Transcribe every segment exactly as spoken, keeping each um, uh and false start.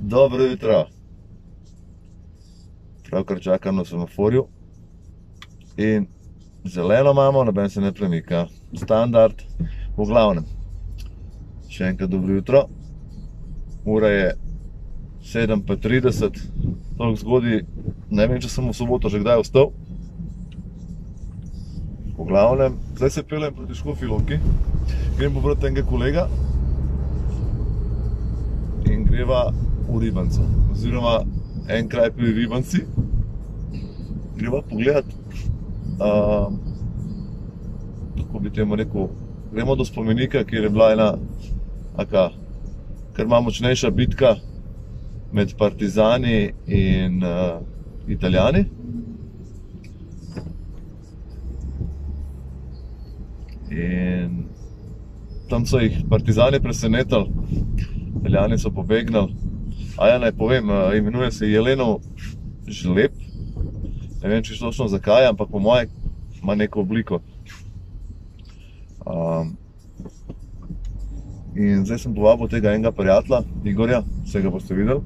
Dobro jutro. Pravkar čakam na semaforju in zeleno imamo, noben se ne premika. Standard. V glavnem, še enkrat dobro jutro. Ura je sedem pa trideset, toliko zgodaj, ne vem, če sem v soboto že kdaj vstal. V glavnem, zdaj se peljem proti Škofji Loki, grem pobrat enega kolega in greva v Ribanco, oziroma en kraj pri Ribanci. Greva pogledat, uh, kako bi temu rekel, gremo do spomenika, kjer je bila ena aka, kar ima močnejša bitka med partizani in uh, Italijani. In tam so jih partizani presenetili, Italijani so pobegnili. A ja, naj povem, imenuje se Jelenov žleb. Ne vem, če točno zakaj, ampak po moje ima neko obliko. Um, in zdaj sem povabil tega enega prijatelja, Igorja, vse ga boste videli.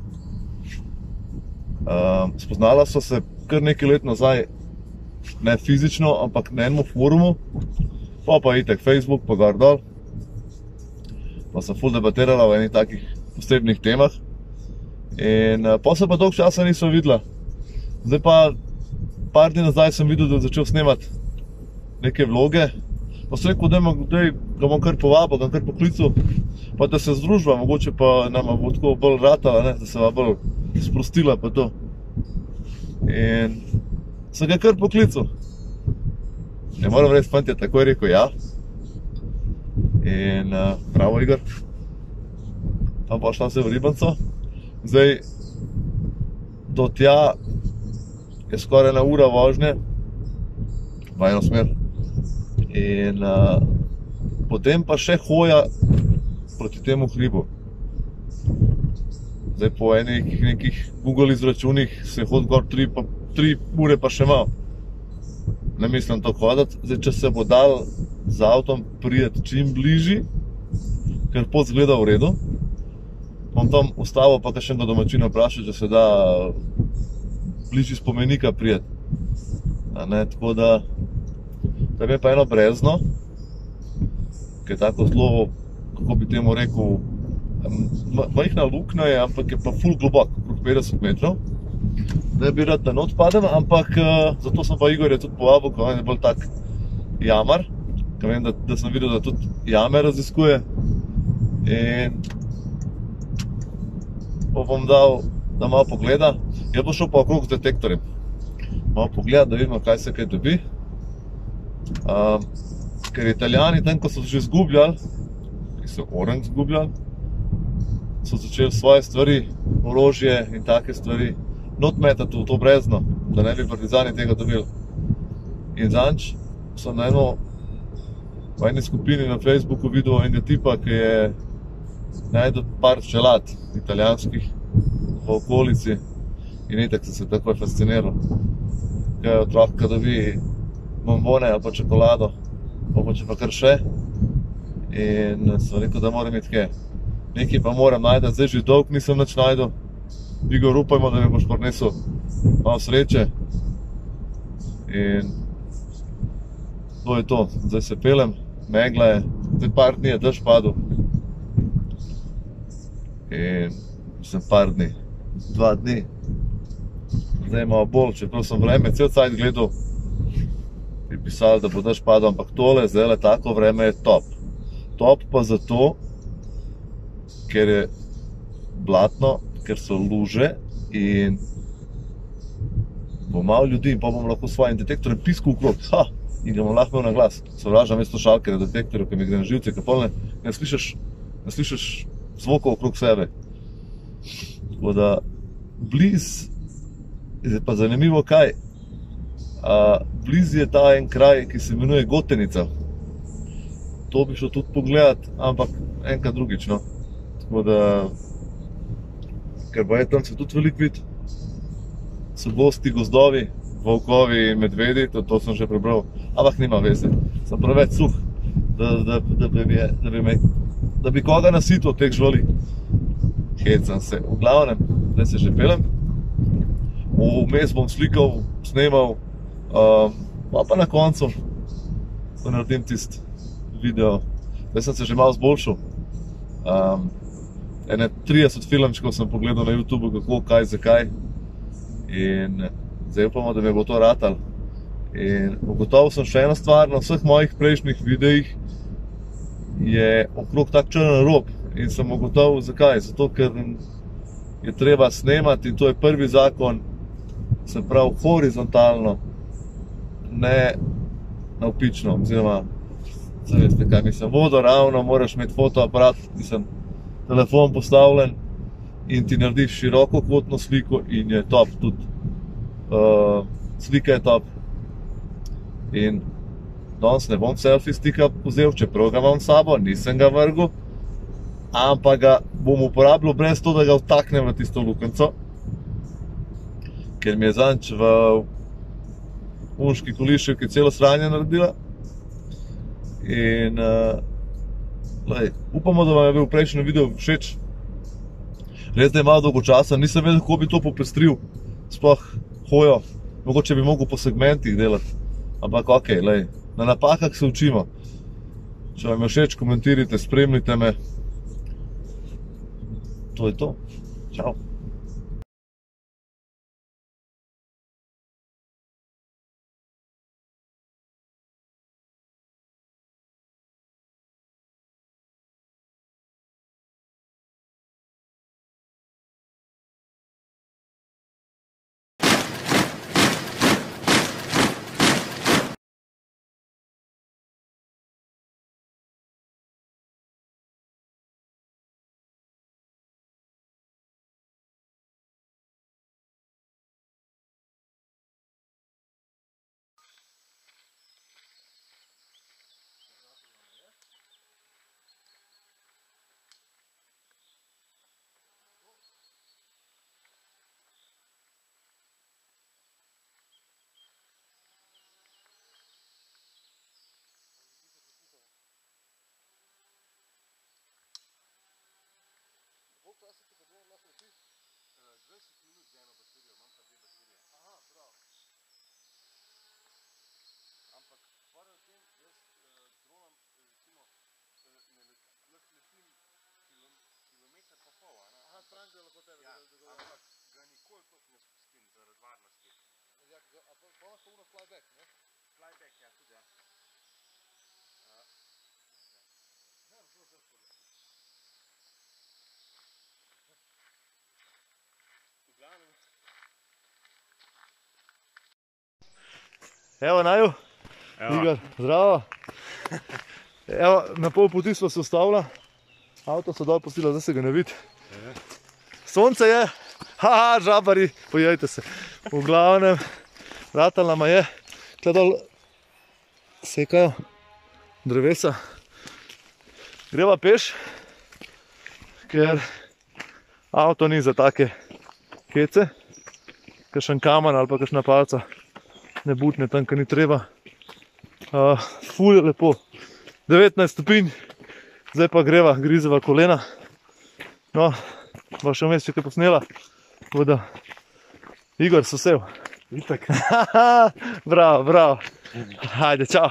Um, spoznala so se kar nekaj let nazaj, ne fizično, ampak na enem forumu, pa pa itek Facebook, pa gor dol. Pa sem ful debatirala o enih takih posebnih temah. In uh, pa se pa dolgo časa nisem videla. Zdaj pa, par dni nazaj sem videl, da je začel snemati neke vloge. Pa sem rekel, da ga bom kar povabil, ga kar poklical, pa da se združba, mogoče pa nama bo tako bolj ratala, ne, da se va bolj sprostila pa to. In sem ga kar poklical. Ne moram reči, fant je takoj rekel ja. In uh, bravo, Igor. Pa pa šla se v Ribanco. Zdaj, do tja je skoraj ena ura vožnje v eno smer. In uh, potem pa še hoja proti temu hribu. Zdaj po enih nekih Google izračunih se je hod gor tri, pa, tri ure pa še malo. Ne mislim to hoditi. Zdaj, če se bo dal z avtom prijeti čim bližji, ker pot zgleda v redu, bom tam ustavil pa kakšnega domačina vprašal, če se da bližji spomenika prijeti. A ne, tako da tam je pa eno brezno, ki je tako zelo, kako bi temu rekel, majhna luknja je, ampak je pa ful globok, okrog petdeset metrov. Ne bi rad, da not padem, ampak uh, zato sem pa Igorja tudi povabil, ko on je bolj tak jamar, ker vem, da, da sem videl, da tudi jame raziskuje. In pa bom dal, da malo pogleda. Jaz bom šel pa okrog z detektorjem. Malo pogledati, da vidimo, kaj se kaj dobi. Um, ker Italijani tam, ko so že zgubljali, ki so orang zgubljali, so začeli svoje stvari, orožje in take stvari, not metati v to brezno, da ne bi partizani tega dobili. In zanč sem na eno, v eni skupini na Facebooku videl enega tipa, ki je najdel par čelad italijanskih v okolici in itak sem se takoj fasciniral. Kaj je otrok, kad dobi bombone ali pa čokolado, pa če pa kar še. In sem rekel, da moram iti kaj. Nekaj pa moram najti, zdaj že dolg nisem nič najdel. Igor, upajmo, da mi boš prinesel malo sreče. In to je to, zdaj se pelem, megla je, zdaj par dni je dež padel. In sem par dni, dva dni, zdaj malo bolj, čeprav sem vreme cel cajt gledal, bi pisali, da bo dež padel, ampak tole, zdaj tako vreme je top. Top pa zato, ker je blatno, ker so luže in bo malo ljudi in pa bom lahko s svojim detektorjem piskal okrog, ha, in ga bom lahko imel na glas. Sovražam jaz slušalke na detektorju, ker mi gre na živce, ker pol ne, ne slišiš, ne slišiš zvokov okrog sebe. Tako da bliz, je pa zanimivo kaj, a, bliz je ta en kraj, ki se imenuje Gotenica. To bi šel tudi pogledat, ampak enkrat drugič, no. Tako da, ker pa je tam se tudi veliko vid, so gosti gozdovi, volkovi in medvedi, to, to sem že prebral, ampak nima veze, sem preveč suh, da, da, da, bi, da, bi me, da bi koga nasitil od teh živali. hecam se. V glavnem, zdaj se že pelem. Vmes bom slikal, snemal, um, pa pa na koncu, ko naredim tisti video. Zdaj sem se že malo zboljšal. Um, ene trideset filmčkov sem pogledal na YouTubeu, kako, kaj, zakaj. In zdaj upamo, da mi bo to ratalo. In ugotovil sem še eno stvar, na vseh mojih prejšnjih videih je okrog tak črn rob. In sem ugotovil, zakaj. Zato, ker je treba snemati, in to je prvi zakon, se pravi horizontalno, ne navpično, oziroma, saj veste, kaj mislim, vodoravno, moraš imeti fotoaparat, mislim, telefon postavljen in ti narediš širokokotno sliko in je top tudi. Uh, slika je top. In danes ne bom selfie stika vzel, čeprav ga imam s sabo, nisem ga vrgel, ampak ga bom uporabljal brez to, da ga vtaknem v tisto lukenco, ker mi je zadnjič v unški koliščevki celo sranje naredila. In uh, lej, upamo, da vam je bil prejšnji video všeč. Res, da je malo dolgo časa, nisem vedel, kako bi to popestril, sploh hojo, mogoče bi mogel po segmentih delati, ampak ok, lej, na napakah se učimo. Če vam je všeč, komentirajte, spremljite me. To je to. Čau. Koliko časa ti pa drone lahko leti? dvajset minut z eno baterijo, imam pa dve baterije. Aha, prav. Ampak fora v tem, jaz z dronom recimo lahko letim kilometer pa pol, a ne? Aha, stran gre lahko tebe. Ja, ampak ga nikoli toliko ne spustim zaradi varnosti. Ja, a pa imaš pa uno flyback, ne? Flyback, ja, tudi ja. Ne, zelo zelo poleti. Evo Naju, Igor, zdravo. Evo, na pol poti smo se ustavila, avto so dol pustila, zdaj se ga ne vidi. Sonce je, haha, žabari, pojejte se. V glavnem, ratalo nama je, tle dol sekajo drevesa. Greva peš, ker avto ni za take kece, kakšen kamen ali pa kakšna palca ne butne tam, kar ni treba. Uh, ful je lepo, devetnajst stopinj, zdaj pa greva, grizeva kolena. No, bo še vmes še kaj posnela, tako da Igor so sev. Itak. Bravo, bravo. Hajde, čau.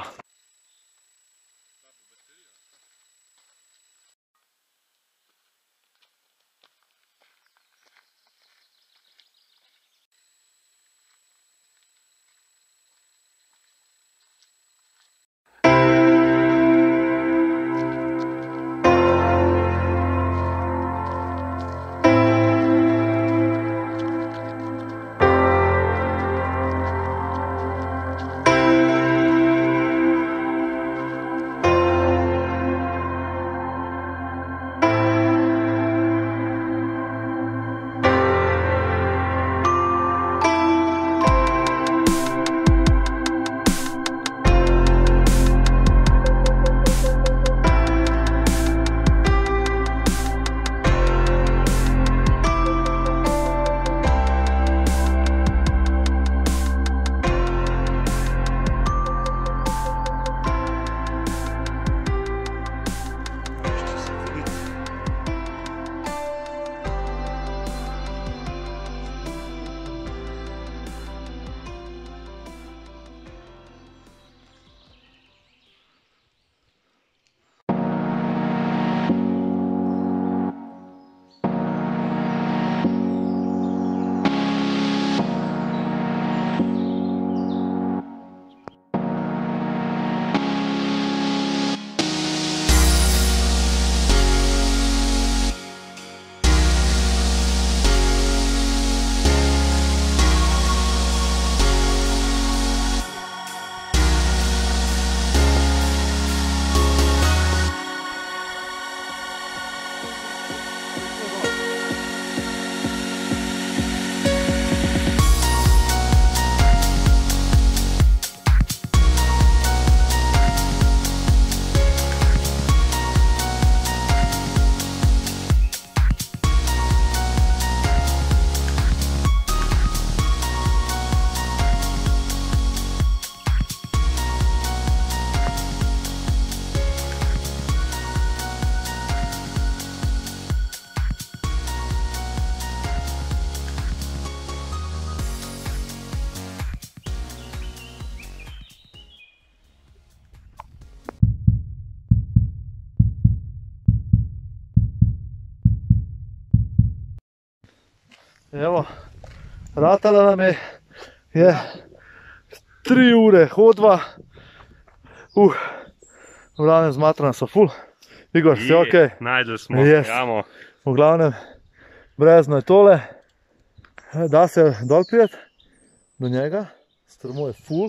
Evo, ratala nam je, je tri ure hodva. Uh, v glavnem zmatrana so ful. Igor, si okej? Najdli smo, Yes. jamo. V glavnem, brezno je tole. Da se dol prijeti do njega, strmo je ful.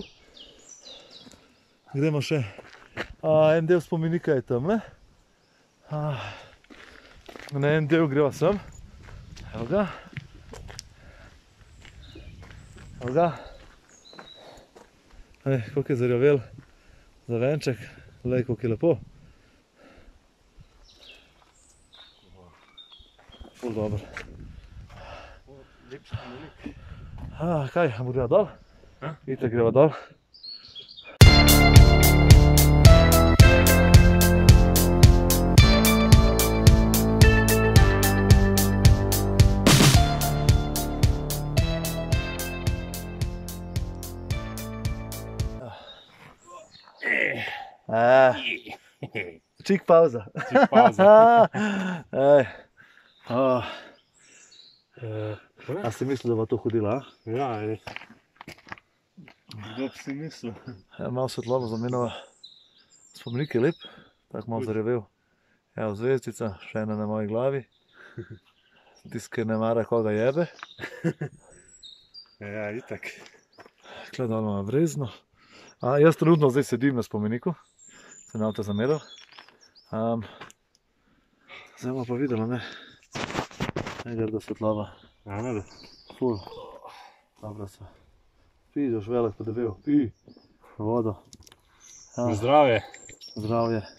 Gremo še, a, en del spomenika je tamle. A, na en del greva sem. Evo ga. Evo ga. Ej, koliko je zarjavel zavenček. Lej, koliko je lepo. Ful dober. Lep spomenik. A, kaj, a greva dol? A? Itak greva dol. A, čik pauza. Čik pauza. Ej. A, Eh, a si mislil, da bo to hodila, a? Ja, ej. Kdo bi si mislil? Ja, malo svetlobo zamenjava. Spomenik je lep, tako malo zarjavel. Evo, zvezdica, še ena na moji glavi. Tisti, ki ne mara koga jebe. Ja, itak. Tukaj dol imamo brezno. A, jaz trenutno zdaj sedim na spomeniku, se ne boste zamerili. Um, zdaj bomo pa videli, ne? Ne grda svetlova. Ja, ne da. Ful. Dobro so. Pij, daš velik podebel. Pij. Vodo. Ja, Zdravje. zdravje.